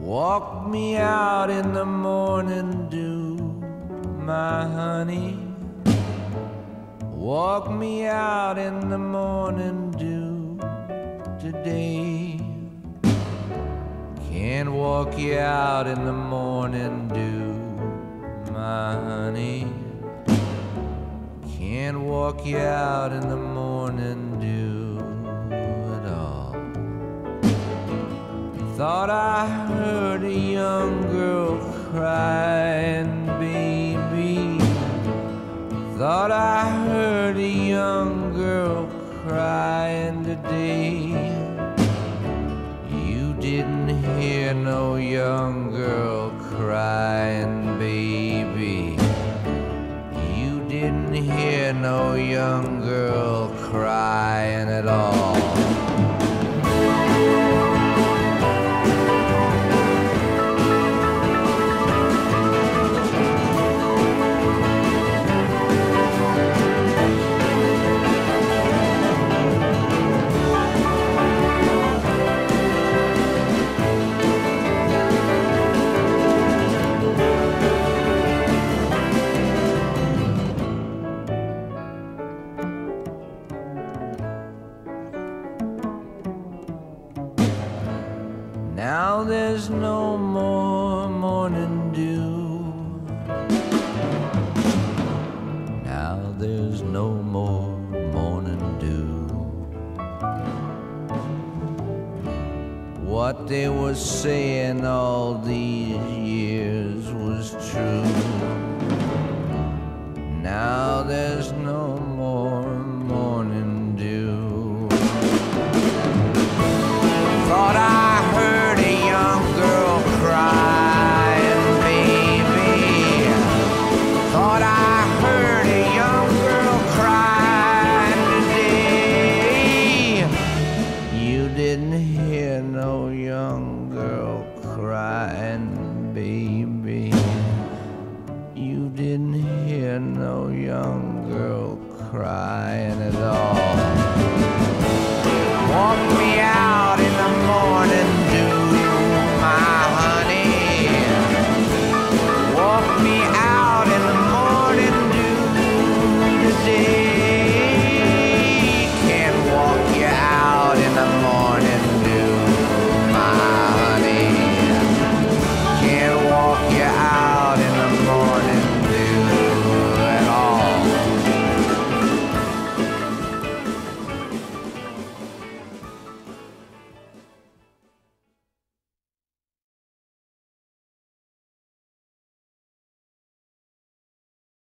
Walk me out in the morning dew, my honey. Walk me out in the morning dew today. Can't walk you out in the morning dew, my honey. Can't walk you out in the morning dew at all. Thought I heard a young girl crying, baby. Thought I heard a young girl crying today. You didn't hear no young girl crying, baby. You didn't hear no young girl crying at all. Now there's no more morning dew. Now there's no more morning dew. What they were saying all these years was true. Now there's no more morning dew. Thought I heard a young girl crying, baby. Thought I heard a young girl crying today. You didn't hear no young girl crying, baby. You didn't hear no young girl crying at all.